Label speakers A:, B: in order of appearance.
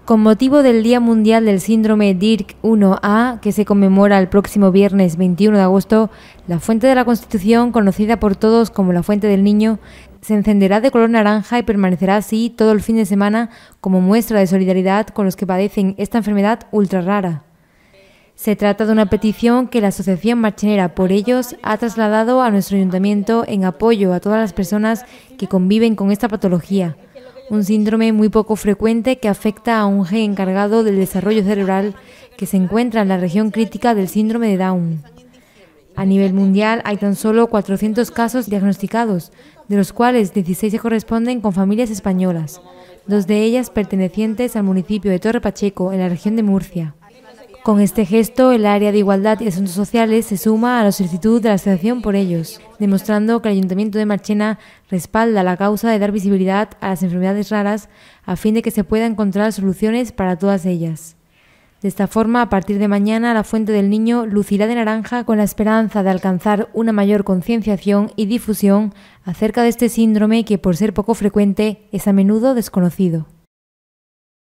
A: Con motivo del Día Mundial del Síndrome DIRC-1A, que se conmemora el próximo viernes 21 de agosto, la Fuente de la Constitución, conocida por todos como la Fuente del Niño, se encenderá de color naranja y permanecerá así todo el fin de semana como muestra de solidaridad con los que padecen esta enfermedad ultra rara. Se trata de una petición que la Asociación Marchenera Por Ellos ha trasladado a nuestro ayuntamiento en apoyo a todas las personas que conviven con esta patología, un síndrome muy poco frecuente que afecta a un gen encargado del desarrollo cerebral que se encuentra en la región crítica del síndrome de Down. A nivel mundial hay tan solo 400 casos diagnosticados, de los cuales 16 se corresponden con familias españolas, 2 de ellas pertenecientes al municipio de Torre Pacheco, en la región de Murcia. Con este gesto, el área de Igualdad y Asuntos Sociales se suma a la solicitud de la Asociación Por Ellos, demostrando que el Ayuntamiento de Marchena respalda la causa de dar visibilidad a las enfermedades raras a fin de que se puedan encontrar soluciones para todas ellas. De esta forma, a partir de mañana, la Fuente del Niño lucirá de naranja con la esperanza de alcanzar una mayor concienciación y difusión acerca de este síndrome que, por ser poco frecuente, es a menudo desconocido.